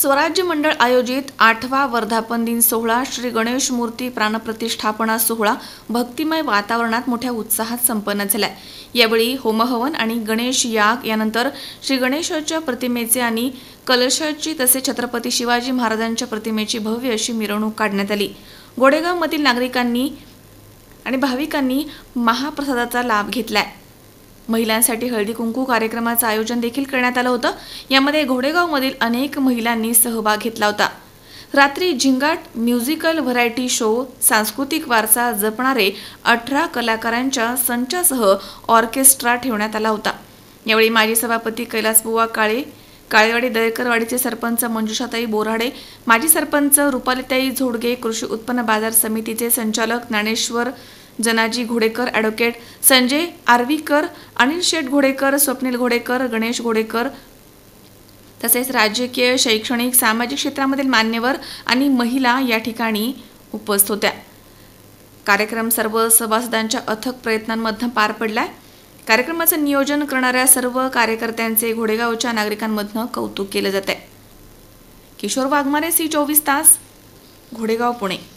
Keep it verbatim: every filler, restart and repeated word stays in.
स्वराज्य मंडळ आयोजित आठवा वर्धापन दिन सोहळा श्री गणेश मूर्ती प्राणप्रतिष्ठापना सोहळा भक्तिमय वातावरणात मोठ्या उत्साहात संपन्न झालाय। यावेळी होमहवन आणि गणेश याग यानंतर श्री गणेशाच्या प्रतिमेचे आणि कलशाची तसेच छत्रपती शिवाजी महाराजांच्या प्रतिमेची भव्य अशी मिरवणूक काढण्यात आली। घोडेगावमधील नागरिकांनी आणि भाविकांनी महाप्रसादाचा लाभ घेतलाय। महिलांसाठी हळदी कुंकू कार्यक्रमाचं आयोजन देखील करण्यात आलं होतं। यामध्ये घोडेगावमधील अनेक महिलांनी सहभाग घेतला होता। रात्री झिंगाट म्युझिकल व्हरायटी शो, सांस्कृतिक वारसा जपणारे अठरा कलाकारांच्या संचासह ऑर्केस्ट्रा ठेवण्यात आला होता। यावेळी माजी सभापती कैलासबुवा काळे, काळेवाडी दरेकरवाडीचे सरपंच मंजुषाताई बोराडे, माजी सरपंच रुपालीताई झोडगे, कृषी उत्पन्न बाजार समितीचे संचालक ज्ञानेश्वर जनाजी घोडेकर, ॲडव्होकेट संजय आर्वीकर, अनिल शेठ घोडेकर, स्वप्नील घोडेकर, गणेश घोडेकर तसेच राजकीय, शैक्षणिक, सामाजिक क्षेत्रामधील मान्यवर आणि महिला या ठिकाणी उपस्थित होत्या। कार्यक्रम सर्व सभासदांच्या अथक प्रयत्नांमधून पार पडलाय। कार्यक्रमाचं नियोजन करणाऱ्या सर्व कार्यकर्त्यांचे घोडेगावच्या नागरिकांमधून कौतुक केलं जात आहे। किशोर वाघमारे, सी चोवीस तास, घोडेगाव, पुणे।